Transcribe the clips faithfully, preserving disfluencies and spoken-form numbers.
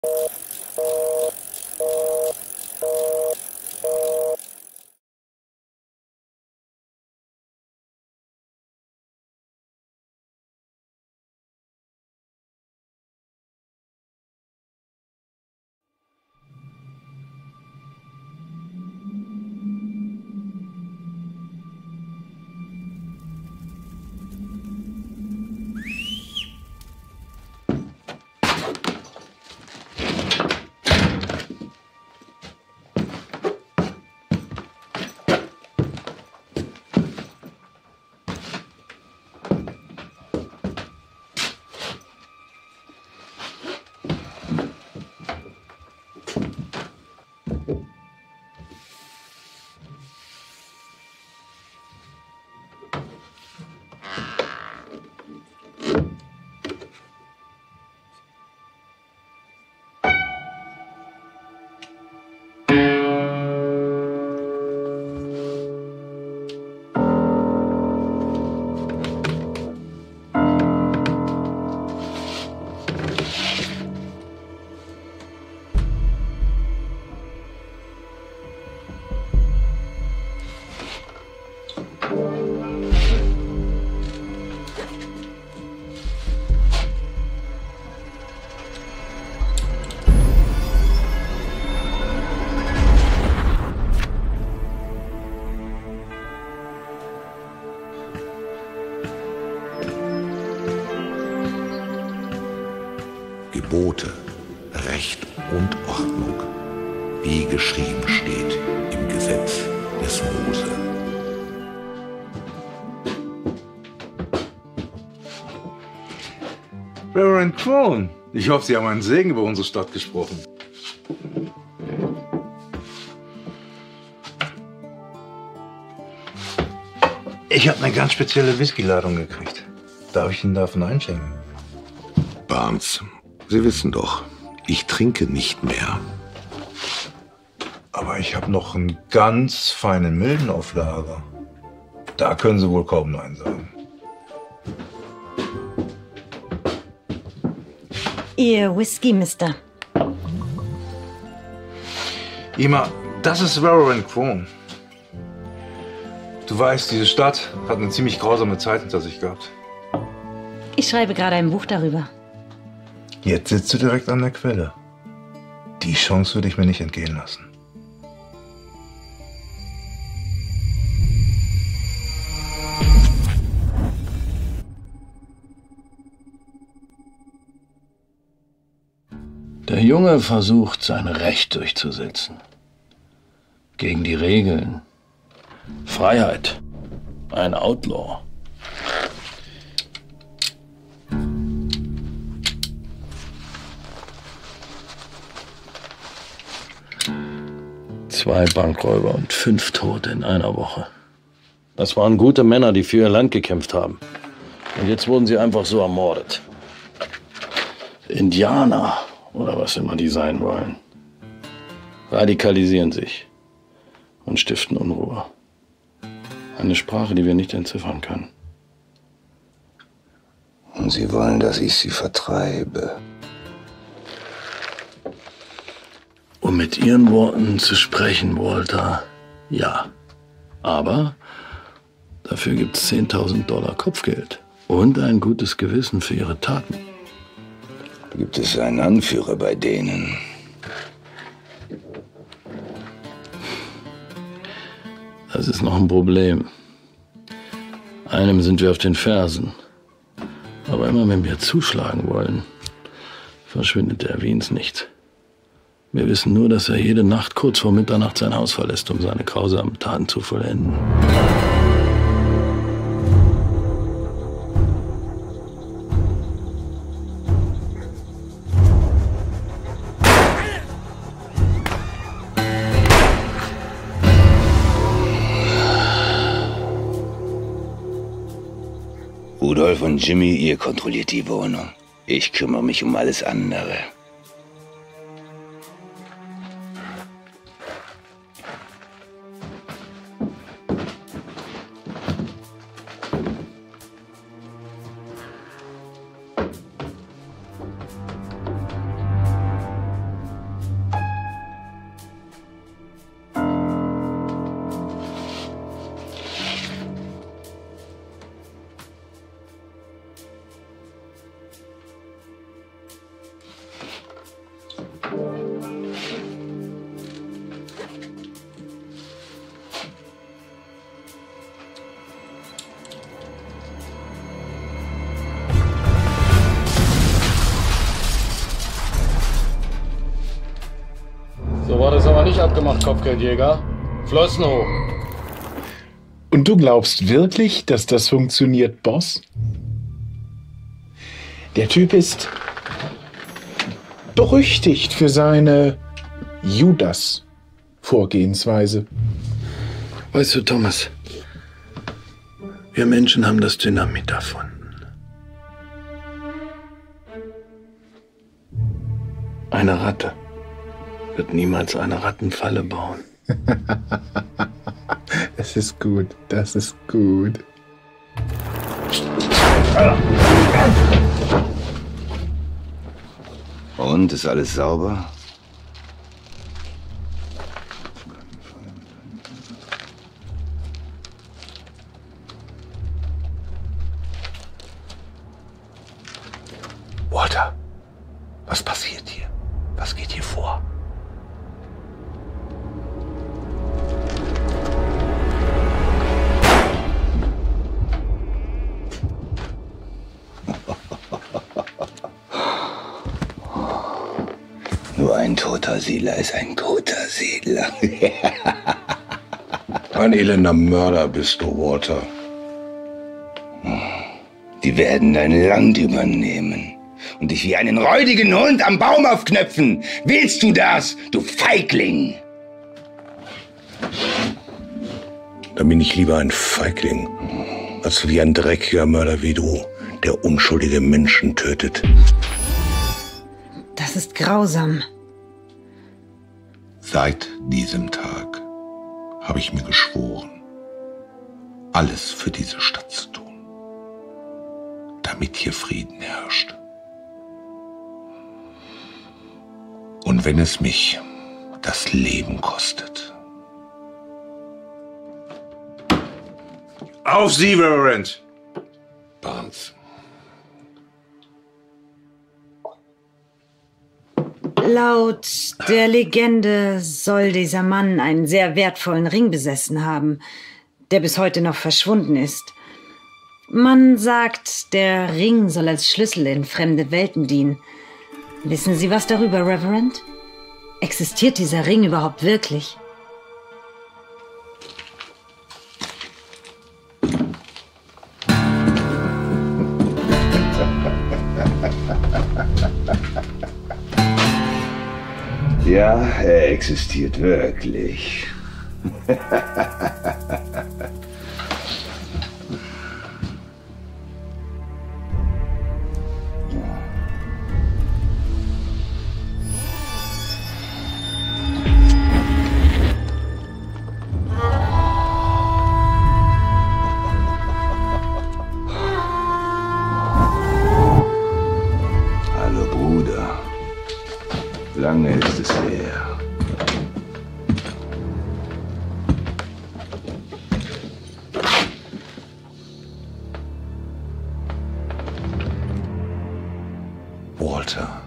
Gebote, Recht und Ordnung, wie geschrieben steht im Gesetz des Mose. Reverend Crone, ich hoffe, Sie haben einen Segen über unsere Stadt gesprochen. Ich habe eine ganz spezielle Whisky-Ladung gekriegt. Darf ich Ihnen davon einschenken? Barnes, Sie wissen doch, ich trinke nicht mehr. Aber ich habe noch einen ganz feinen Milden auf Lager. Da können Sie wohl kaum Nein sagen. Ihr Whisky, Mister. Ima, das ist Reverend Crone. Du weißt, diese Stadt hat eine ziemlich grausame Zeit hinter sich gehabt. Ich schreibe gerade ein Buch darüber. Jetzt sitzt du direkt an der Quelle. Die Chance würde ich mir nicht entgehen lassen. Der Junge versucht, sein Recht durchzusetzen. Gegen die Regeln. Freiheit. Ein Outlaw. Zwei Bankräuber und fünf Tote in einer Woche. Das waren gute Männer, die für ihr Land gekämpft haben. Und jetzt wurden sie einfach so ermordet. Indianer oder was immer die sein wollen, radikalisieren sich und stiften Unruhe. Eine Sprache, die wir nicht entziffern können. Und sie wollen, dass ich sie vertreibe. Um mit ihren Worten zu sprechen, Walter, ja. Aber dafür gibt es zehntausend Dollar Kopfgeld und ein gutes Gewissen für ihre Taten. Gibt es einen Anführer bei denen? Das ist noch ein Problem. Einem sind wir auf den Fersen. Aber immer wenn wir zuschlagen wollen, verschwindet er wie ins Nichts. Wir wissen nur, dass er jede Nacht kurz vor Mitternacht sein Haus verlässt, um seine grausamen Taten zu vollenden. Rudolf und Jimmy, ihr kontrolliert die Wohnung. Ich kümmere mich um alles andere. war das aber nicht abgemacht, Kopfgeldjäger. Flossen hoch. Und du glaubst wirklich, dass das funktioniert, Boss? Der Typ ist berüchtigt für seine Judas-Vorgehensweise. Weißt du, Thomas, wir Menschen haben das Dynamit erfunden. Eine Ratte wird niemals eine Rattenfalle bauen. Das ist gut, das ist gut. Und, ist alles sauber? Walter, was passiert hier? Was geht hier vor? Nur ein toter Siedler ist ein guter Siedler. Ein elender Mörder bist du, Walter. Die werden dein Land übernehmen und dich wie einen räudigen Hund am Baum aufknöpfen. Willst du das, du Feigling? Dann bin ich lieber ein Feigling, als wie ein dreckiger Mörder wie du, der unschuldige Menschen tötet. Das ist grausam. Seit diesem Tag habe ich mir geschworen, alles für diese Stadt zu tun, damit hier Frieden herrscht. Und wenn es mich das Leben kostet. Auf Sie, Reverend! Barnes. Laut der Legende soll dieser Mann einen sehr wertvollen Ring besessen haben, der bis heute noch verschwunden ist. Man sagt, der Ring soll als Schlüssel in fremde Welten dienen. Wissen Sie was darüber, Reverend? Existiert dieser Ring überhaupt wirklich? Ja, er existiert wirklich. Hallo Bruder. Lange ist es her. Walter,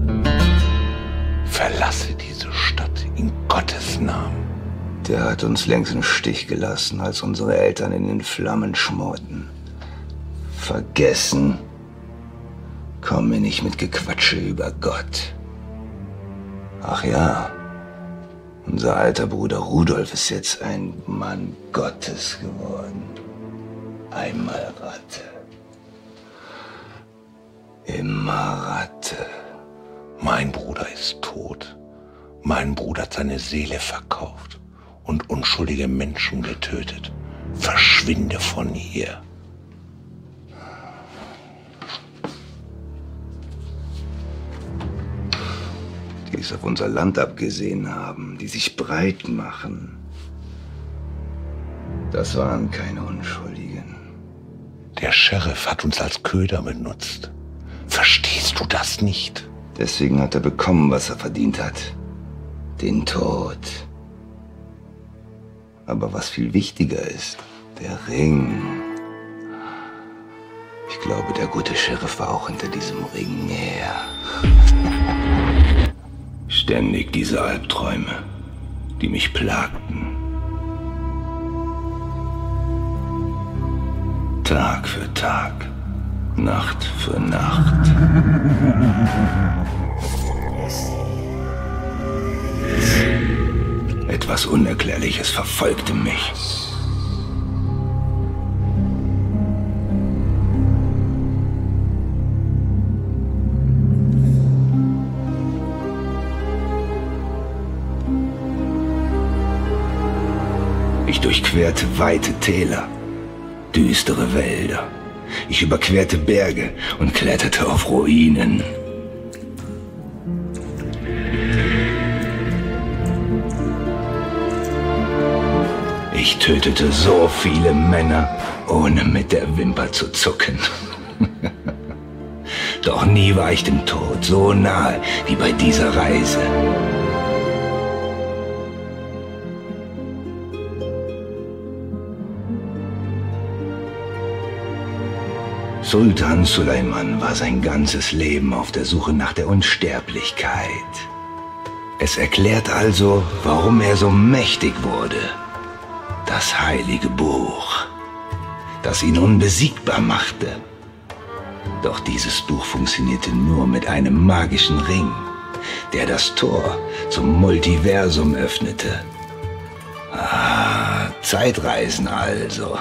verlasse diese Stadt in Gottes Namen. Der hat uns längst im Stich gelassen, als unsere Eltern in den Flammen schmorten. Vergessen? Komm mir nicht mit Gequatsche über Gott. Ach ja, unser alter Bruder Rudolf ist jetzt ein Mann Gottes geworden. Einmal Ratte. Immer Ratte. Mein Bruder ist tot. Mein Bruder hat seine Seele verkauft und unschuldige Menschen getötet. Verschwinde von hier. Die es auf unser Land abgesehen haben, die sich breit machen. Das waren keine Unschuldigen. Der Sheriff hat uns als Köder benutzt. Verstehst du das nicht? Deswegen hat er bekommen, was er verdient hat. Den Tod. Aber was viel wichtiger ist, der Ring. Ich glaube, der gute Sheriff war auch hinter diesem Ring her. Ständig diese Albträume, die mich plagten. Tag für Tag, Nacht für Nacht. Etwas Unerklärliches verfolgte mich. Ich durchquerte weite Täler, düstere Wälder. Ich überquerte Berge und kletterte auf Ruinen. Ich tötete so viele Männer, ohne mit der Wimper zu zucken. Doch nie war ich dem Tod so nahe wie bei dieser Reise. Sultan Suleiman war sein ganzes Leben auf der Suche nach der Unsterblichkeit. Es erklärt also, warum er so mächtig wurde. Das heilige Buch, das ihn unbesiegbar machte. Doch dieses Buch funktionierte nur mit einem magischen Ring, der das Tor zum Multiversum öffnete. Ah, Zeitreisen also.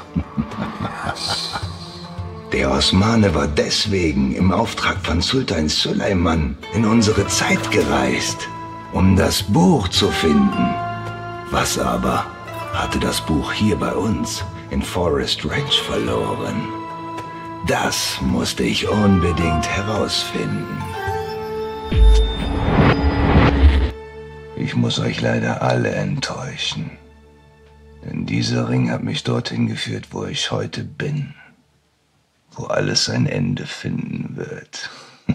Der Osmane war deswegen im Auftrag von Sultan Suleiman in unsere Zeit gereist, um das Buch zu finden. Was aber hatte das Buch hier bei uns in Forest Ranch verloren? Das musste ich unbedingt herausfinden. Ich muss euch leider alle enttäuschen, denn dieser Ring hat mich dorthin geführt, wo ich heute bin. Wo alles ein Ende finden wird.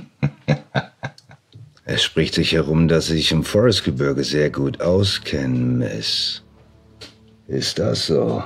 Es spricht sich herum, dass Sie sich im Forestgebirge sehr gut auskennen, Miss. Ist das so?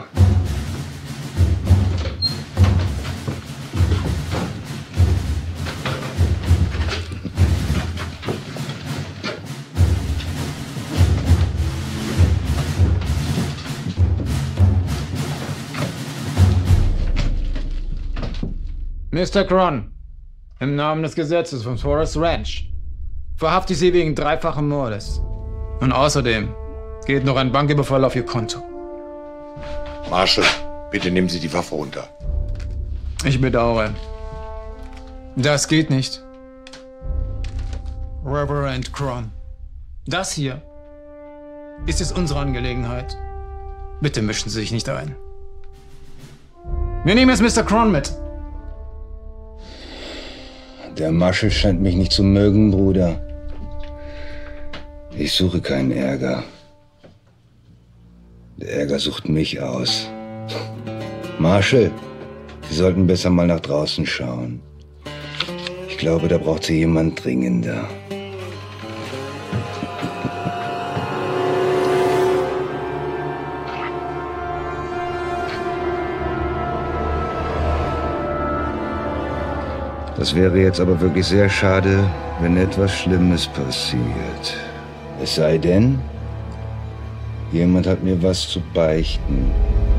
Mister Cron, im Namen des Gesetzes von Forest Ranch verhafte ich Sie wegen dreifachen Mordes. Und außerdem geht noch ein Banküberfall auf Ihr Konto. Marshall, bitte nehmen Sie die Waffe runter. Ich bedauere. Das geht nicht. Reverend Cron, das hier ist jetzt unsere Angelegenheit. Bitte mischen Sie sich nicht ein. Wir nehmen jetzt Mister Cron mit. Der Marshall scheint mich nicht zu mögen, Bruder. Ich suche keinen Ärger. Der Ärger sucht mich aus. Marshall, Sie sollten besser mal nach draußen schauen. Ich glaube, da braucht Sie jemand dringender. Das wäre jetzt aber wirklich sehr schade, wenn etwas Schlimmes passiert. Es sei denn, jemand hat mir was zu beichten.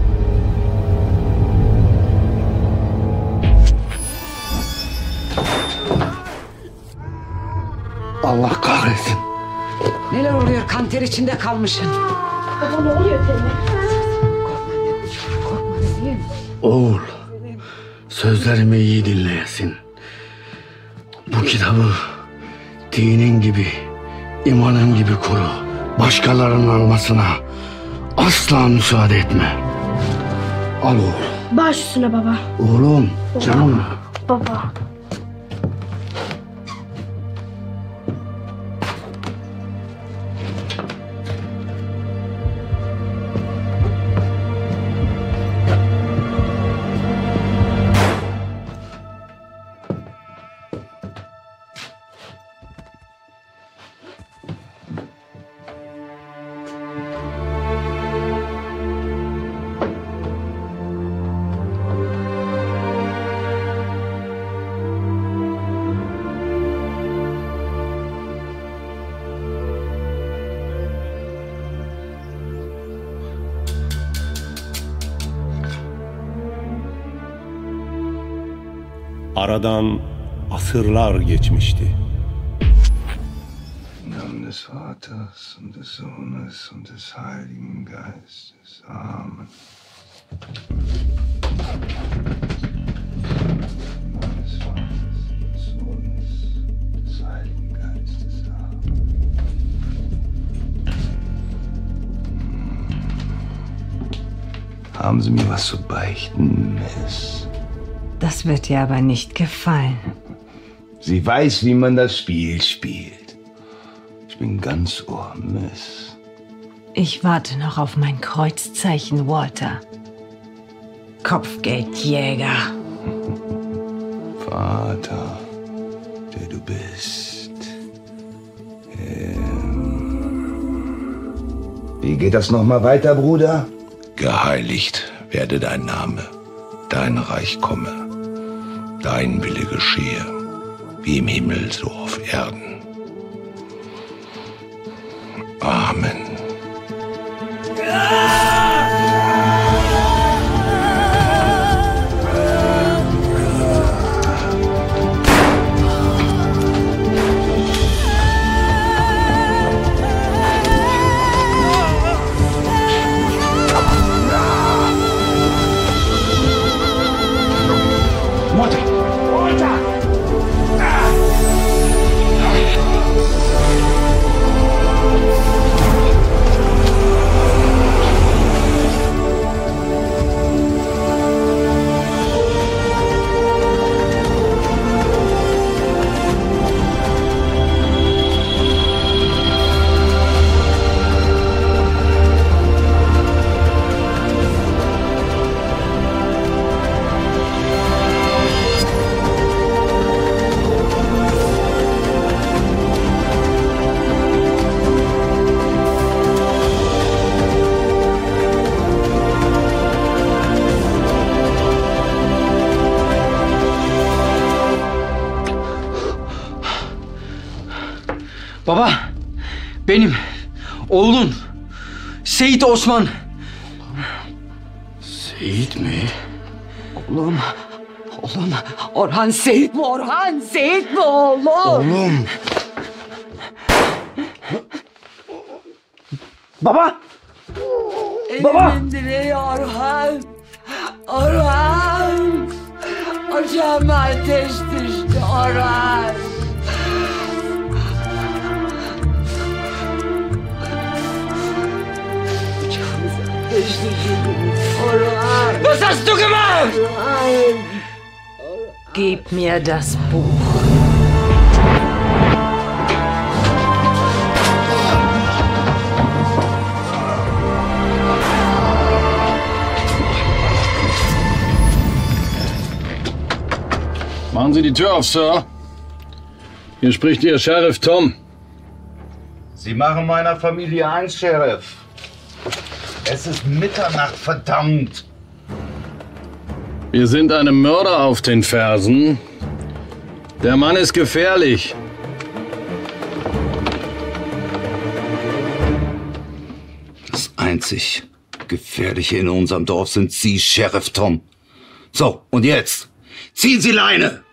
Allah kahretsin. Neler oluyor? Kanter içinde kalmışsın. Baba ne oluyor seninle? Korkma annem. Korkma değil mi? Oğul, sözlerimi iyi dinleyesin. Bu kitabı dinin gibi, imanın gibi koru. Başkalarının almasına asla müsaade etme. Al oğul. Baş üstüne baba. Oğlum, canım. Baba. Aradan asırlar geçmişti. Namen des Vaters und des Sohnes und des Heiligen Geistes. Amen. Im Namen des Vaters und des Sohnes und des Heiligen Geistes. Amen. Haben Sie mir was zu beichten, Miss? Das wird dir aber nicht gefallen. Sie weiß, wie man das Spiel spielt. Ich bin ganz Ohr, Miss. Ich warte noch auf mein Kreuzzeichen, Walter. Kopfgeldjäger. Vater, der du bist. Ähm, wie geht das nochmal weiter, Bruder? Geheiligt werde dein Name, dein Reich komme, dein Wille geschehe, wie im Himmel so auf Erden. Amen. Baba, benim oğlun Seyit Osman. Seyit mi? Oğlum, oğlum Orhan Seyit mi? Orhan Seyit mi oğlum? Oğlum. Baba. Baba. Elimin direği Orhan. Orhan. Ocağıma ateş düştü Orhan. Was hast du gemacht? Gib mir das Buch. Machen Sie die Tür auf, Sir. Hier spricht Ihr Sheriff Tom. Sie machen meiner Familie eins, Sheriff. Es ist Mitternacht, verdammt. Wir sind einem Mörder auf den Fersen. Der Mann ist gefährlich. Das einzig Gefährliche in unserem Dorf sind Sie, Sheriff Tom. So, und jetzt ziehen Sie Leine!